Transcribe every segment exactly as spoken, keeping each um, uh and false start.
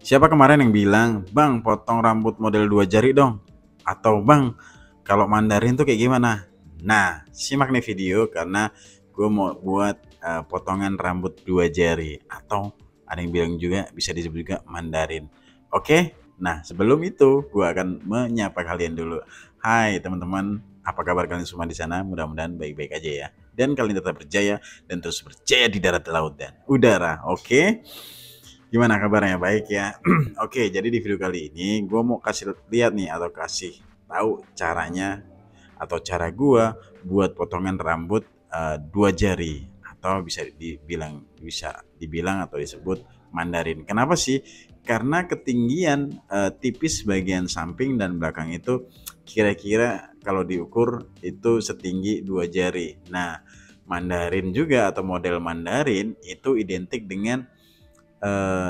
Siapa kemarin yang bilang, "Bang, potong rambut model dua jari dong." Atau, "Bang, kalau Mandarin tuh kayak gimana?" Nah, simak nih video karena gue mau buat eh, potongan rambut dua jari atau ada yang bilang juga bisa disebut juga Mandarin. Oke? Nah, sebelum itu gue akan menyapa kalian dulu. Hai teman-teman, apa kabar kalian semua di sana? Mudah-mudahan baik-baik aja ya. Dan kalian tetap berjaya dan terus berjaya di darat, laut, dan udara. Oke? Gimana kabarnya? Baik ya. Oke, jadi di video kali ini gue mau kasih lihat nih atau kasih tahu caranya atau cara gue buat potongan rambut eh, dua jari atau bisa dibilang bisa dibilang atau disebut Mandarin. Kenapa sih? Karena ketinggian eh, tipis bagian samping dan belakang itu kira-kira kalau diukur itu setinggi dua jari. Nah, Mandarin juga atau model Mandarin itu identik dengan eh,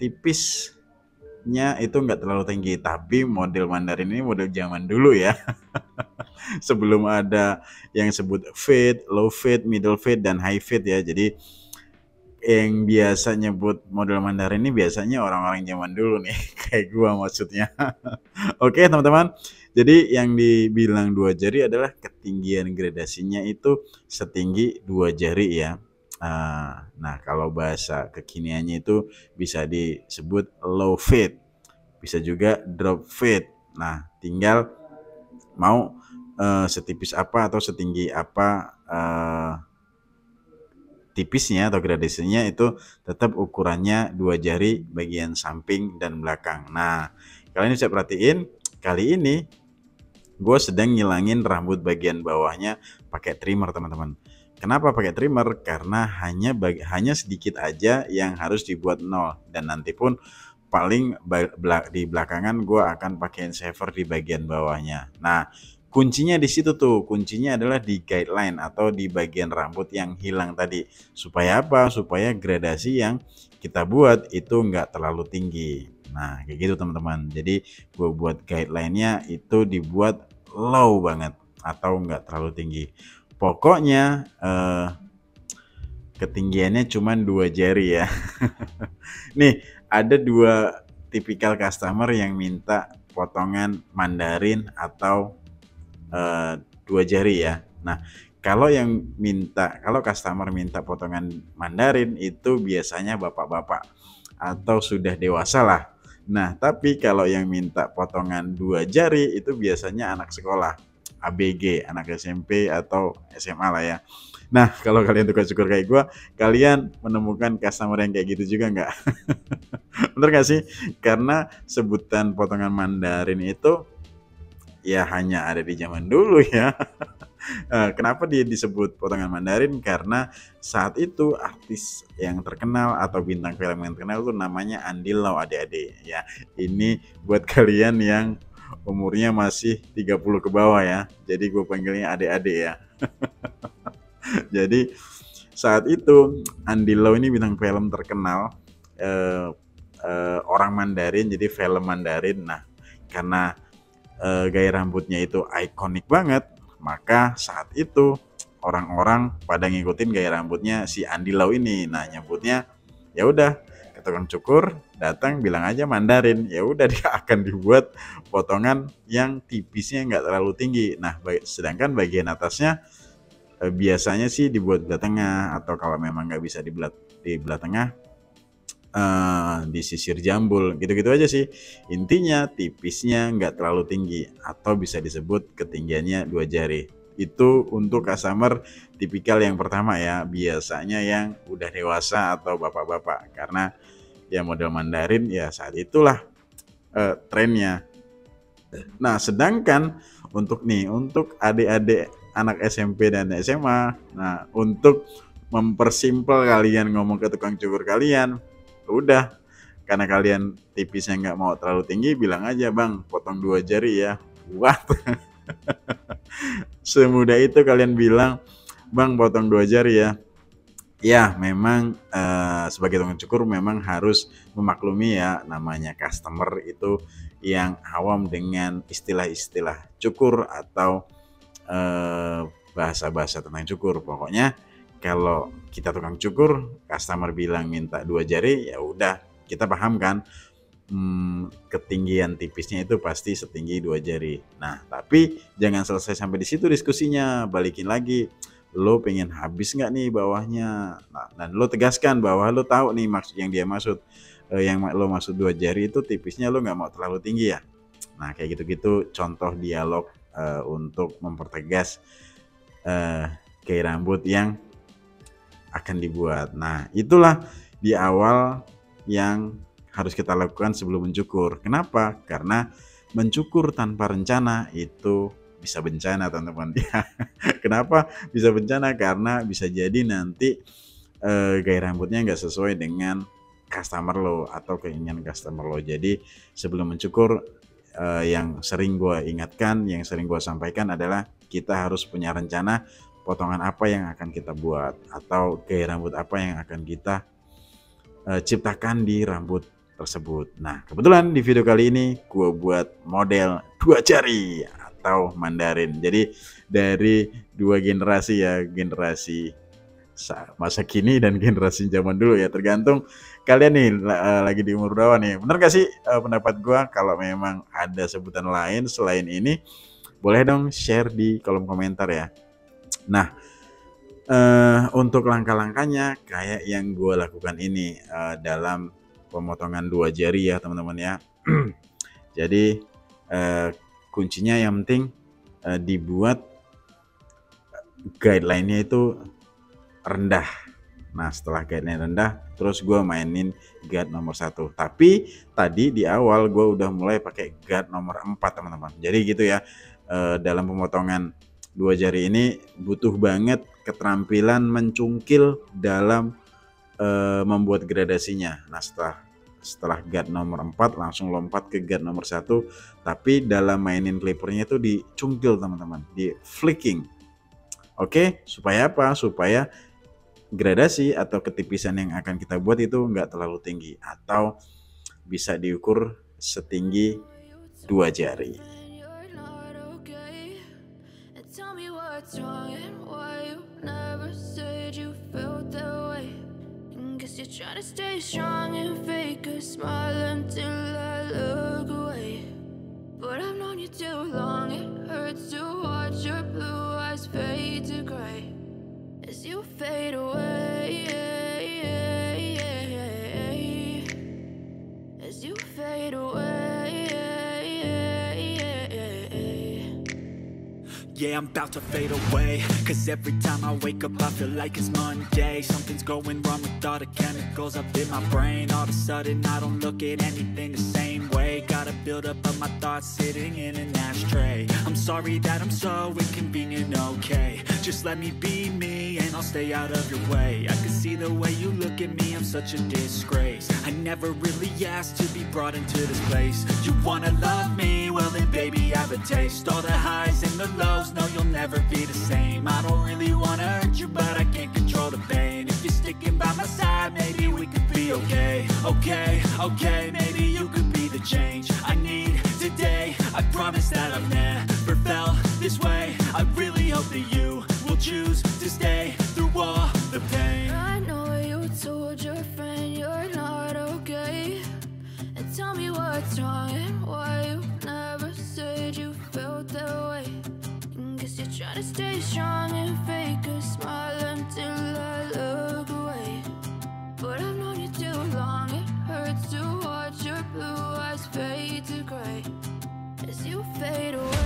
tipisnya itu nggak terlalu tinggi, tapi model Mandarin ini model zaman dulu ya. Sebelum ada yang sebut fade, low fade, middle fade, dan high fade ya. Jadi yang biasa nyebut model Mandarin ini biasanya orang-orang zaman dulu nih, kayak gua maksudnya. Oke teman-teman, jadi yang dibilang dua jari adalah ketinggian gradasinya itu setinggi dua jari ya. Ah, Nah, kalau bahasa kekiniannya itu bisa disebut low fade, bisa juga drop fade. Nah, tinggal mau eh, setipis apa atau setinggi apa eh, tipisnya atau gradasinya itu tetap ukurannya dua jari bagian samping dan belakang. Nah, kalian bisa perhatiin kali ini gue sedang ngilangin rambut bagian bawahnya pakai trimmer teman-teman. Kenapa pakai trimmer? Karena hanya bagi, hanya sedikit aja yang harus dibuat nol, dan nanti pun paling di belakangan gue akan pakai shaver di bagian bawahnya. Nah, kuncinya di situ tuh. Kuncinya adalah di guideline atau di bagian rambut yang hilang tadi. Supaya apa? Supaya gradasi yang kita buat itu nggak terlalu tinggi. Nah, kayak gitu teman-teman. Jadi gue buat guideline-nya itu dibuat low banget atau nggak terlalu tinggi. Pokoknya eh, ketinggiannya cuma dua jari ya. Nih, ada dua tipikal customer yang minta potongan Mandarin atau eh, dua jari ya. Nah, kalau yang minta, kalau customer minta potongan Mandarin itu biasanya bapak-bapak atau sudah dewasa lah. Nah, tapi kalau yang minta potongan dua jari itu biasanya anak sekolah, A B G, anak S M P atau S M A lah ya. Nah, kalau kalian tukang cukur kayak gue, kalian menemukan customer yang kayak gitu juga nggak? Bener nggak sih? Karena sebutan potongan Mandarin itu ya hanya ada di zaman dulu ya. Eh, Kenapa dia disebut potongan Mandarin? Karena saat itu artis yang terkenal atau bintang film yang terkenal tuh namanya Andy Lau, adik-adik ya. Ini buat kalian yang umurnya masih tiga puluh ke bawah ya. Jadi gue panggilnya adik-adik ya. Jadi saat itu Andy Lau ini bintang film terkenal, eh, eh, orang Mandarin, jadi film Mandarin. Nah, karena eh, gaya rambutnya itu ikonik banget, maka saat itu orang-orang pada ngikutin gaya rambutnya si Andy Lau ini. Nah, nyebutnya ya udah ke tukang cukur datang bilang aja Mandarin, ya udah dia akan dibuat potongan yang tipisnya nggak terlalu tinggi. Nah, sedangkan bagian atasnya eh, biasanya sih dibuat belah tengah, atau kalau memang nggak bisa di belah di belah tengah eh, di sisir jambul, gitu-gitu aja sih. Intinya tipisnya nggak terlalu tinggi atau bisa disebut ketinggiannya dua jari. Itu untuk customer tipikal yang pertama ya, biasanya yang udah dewasa atau bapak-bapak, karena ya model Mandarin ya saat itulah eh, trennya. Nah, sedangkan untuk nih, untuk adik-adik anak S M P dan S M A, nah untuk mempersimpel kalian ngomong ke tukang cukur kalian, udah, karena kalian tipisnya nggak mau terlalu tinggi, bilang aja bang potong dua jari ya. Wah, semudah itu kalian bilang bang potong dua jari ya. Ya, memang eh, sebagai tukang cukur memang harus memaklumi ya, namanya customer itu yang awam dengan istilah-istilah cukur atau eh, bahasa-bahasa tentang cukur. Pokoknya kalau kita tukang cukur, customer bilang minta dua jari, ya udah kita paham kan. hmm, ketinggian tipisnya itu pasti setinggi dua jari. Nah, tapi jangan selesai sampai di situ diskusinya, balikin lagi. Lo pengen habis nggak nih bawahnya? Nah, dan lo tegaskan bahwa lo tahu nih maksud yang dia maksud, eh, yang lo maksud dua jari itu tipisnya lo nggak mau terlalu tinggi ya. Nah, kayak gitu-gitu contoh dialog eh, untuk mempertegas eh, gaya rambut yang akan dibuat. Nah, itulah di awal yang harus kita lakukan sebelum mencukur. Kenapa? Karena mencukur tanpa rencana itu bisa bencana, teman-teman. Kenapa bisa bencana? Karena bisa jadi nanti eh, gaya rambutnya nggak sesuai dengan customer lo atau keinginan customer lo. Jadi sebelum mencukur, eh, yang sering gue ingatkan, yang sering gue sampaikan adalah kita harus punya rencana potongan apa yang akan kita buat atau gaya rambut apa yang akan kita uh, ciptakan di rambut tersebut. Nah, kebetulan di video kali ini gue buat model dua jari atau Mandarin. Jadi dari dua generasi ya, generasi masa kini dan generasi zaman dulu ya, tergantung kalian nih uh, lagi di umur berapa nih. Bener gak sih uh, pendapat gue? Kalau memang ada sebutan lain selain ini, boleh dong share di kolom komentar ya. Nah, uh, untuk langkah-langkahnya kayak yang gue lakukan ini uh, dalam pemotongan dua jari ya teman-teman ya. Jadi uh, kuncinya yang penting uh, dibuat guideline-nya itu rendah. Nah, setelah guideline rendah, terus gue mainin guard nomor satu. Tapi tadi di awal gue udah mulai pakai guard nomor empat teman-teman. Jadi gitu ya, uh, dalam pemotongan dua jari ini butuh banget keterampilan mencungkil dalam e, membuat gradasinya. Nah, setelah setelah guard nomor empat langsung lompat ke guard nomor satu, tapi dalam mainin clippernya itu dicungkil teman-teman, di flicking. Oke, supaya apa? Supaya gradasi atau ketipisan yang akan kita buat itu nggak terlalu tinggi atau bisa diukur setinggi dua jari. What's wrong and why you never said you felt that way? And guess you're trying to stay strong and fake a smile until I look away. But I've known you too long, it hurts to watch your blue eyes fade to gray as you fade away, as you fade away. Yeah, I'm about to fade away, cause every time I wake up I feel like it's Monday. Something's going wrong with all the chemicals up in my brain. All of a sudden I don't look at anything the same way. Gotta build up of my thoughts sitting in an ashtray. I'm sorry that I'm so inconvenient, okay. Just let me be me and I'll stay out of your way. I can see the way you look at me, I'm such a disgrace. I never really asked to be brought into this place. You wanna love me? Well then baby I have a taste. All the highs and the lows, no you'll never be the same. I don't really wanna hurt you but I can't control the pain. If you're sticking by my side maybe we could be okay. Okay, okay, maybe you could be the change I need today. I promise that I've never felt this way. I really hope that you will choose to stay through all the pain. I know you told your friend you're not okay, and tell me what's wrong and why you never said you felt that way. And guess you're trying to stay strong and fake a smile until I look away. But I've known you too long, it hurts to watch your blue eyes fade to gray as you fade away.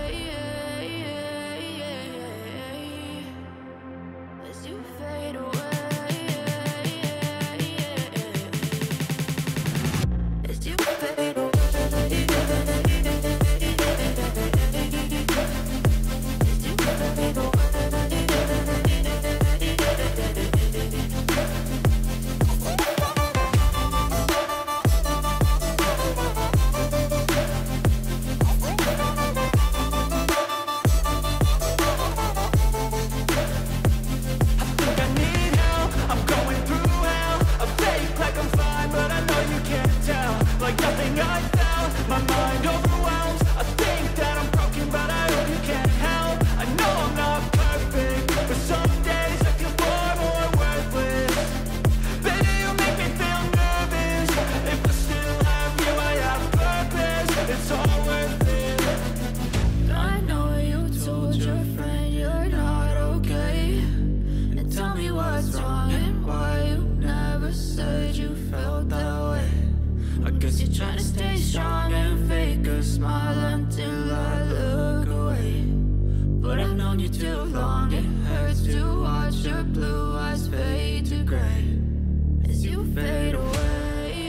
As you fade away. As you fade away. you too long. It hurts to watch your blue eyes fade to gray as you fade away.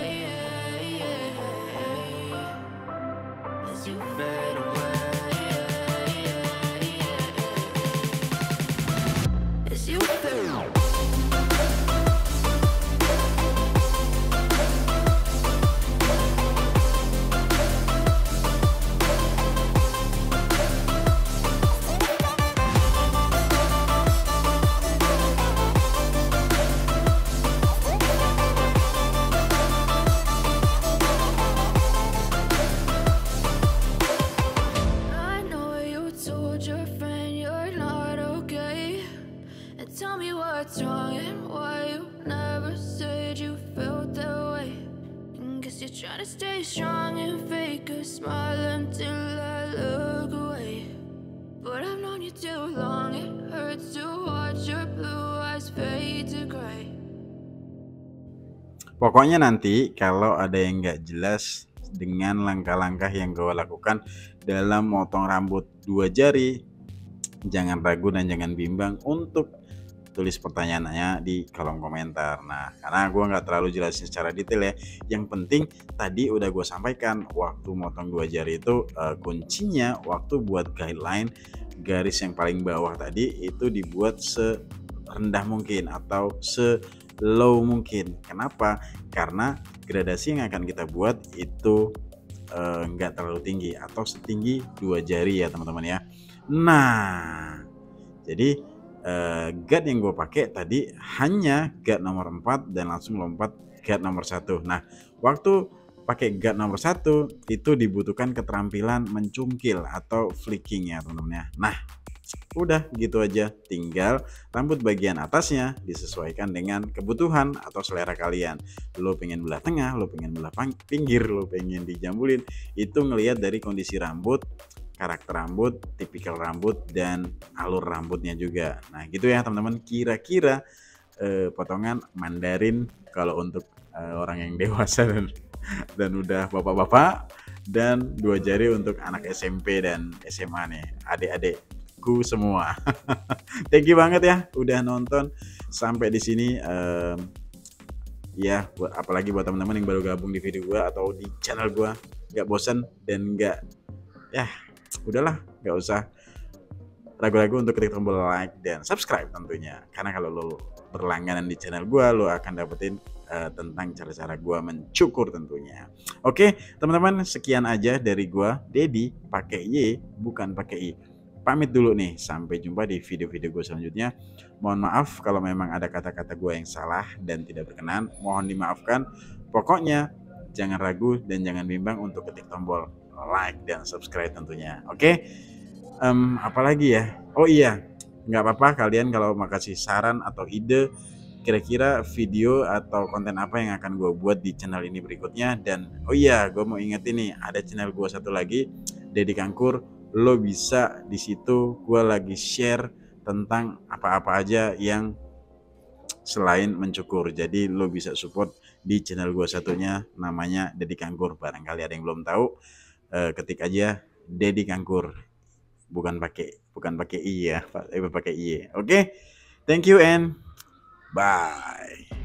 As you fade away. As you fade away. I know you told your friend you're not okay, and tell me what's wrong and why you never said you felt that way. And guess you're trying to stay strong and fake a smile until I look away. But I've known you too long, it hurts to watch your blue eyes fade to gray. Pokoknya nanti kalau ada yang nggak jelas dengan langkah-langkah yang gue lakukan dalam motong rambut dua jari, jangan ragu dan jangan bimbang untuk tulis pertanyaannya di kolom komentar. Nah, karena gue nggak terlalu jelasin secara detail ya. Yang penting tadi udah gue sampaikan, waktu motong dua jari itu uh, kuncinya waktu buat guideline garis yang paling bawah tadi itu dibuat serendah mungkin atau se low mungkin. Kenapa? Karena gradasi yang akan kita buat itu nggak uh, terlalu tinggi atau setinggi dua jari ya teman-teman ya. Nah, jadi uh, guard yang gue pakai tadi hanya guard nomor empat dan langsung lompat guard nomor satu. Nah, waktu pakai guard nomor satu itu dibutuhkan keterampilan mencungkil atau flicking ya teman-teman ya. Nah, udah gitu aja, tinggal rambut bagian atasnya disesuaikan dengan kebutuhan atau selera kalian. Lo pengen belah tengah, lo pengen belah pinggir, lo pengen dijambulin, itu ngelihat dari kondisi rambut, karakter rambut, tipikal rambut, dan alur rambutnya juga. Nah gitu ya teman-teman, kira-kira eh, potongan Mandarin kalau untuk eh, orang yang dewasa dan, dan udah bapak-bapak, dan dua jari untuk anak S M P dan S M A nih, adik-adik ku semua. Thank you banget ya udah nonton sampai di sini. Um, ya, buat apalagi buat teman-teman yang baru gabung di video gua atau di channel gua, nggak bosan dan nggak, ya udahlah, nggak usah ragu-ragu untuk klik tombol like dan subscribe tentunya. Karena kalau lo berlangganan di channel gua, lo akan dapetin uh, tentang cara-cara gua mencukur tentunya. Oke, teman-teman, sekian aja dari gua, Dedi, pakai Y bukan pakai I. Pamit dulu nih, sampai jumpa di video-video gue selanjutnya. Mohon maaf kalau memang ada kata-kata gue yang salah dan tidak berkenan, mohon dimaafkan. Pokoknya jangan ragu dan jangan bimbang untuk ketik tombol like dan subscribe tentunya. Oke, um, apalagi ya? Oh iya, nggak apa-apa kalian kalau mau kasih saran atau ide kira-kira video atau konten apa yang akan gue buat di channel ini berikutnya. Dan oh iya, gue mau ingetin nih, ada channel gue satu lagi, Dedi Kangkur. Lo bisa di situ gue lagi share tentang apa-apa aja yang selain mencukur. Jadi lo bisa support di channel gue satunya, namanya Dedi Kangkur. Barangkali ada yang belum tahu, eh, ketik aja Dedi Kangkur, bukan pakai bukan pakai i ya, eh, pakai i. Oke, okay? Thank you and bye.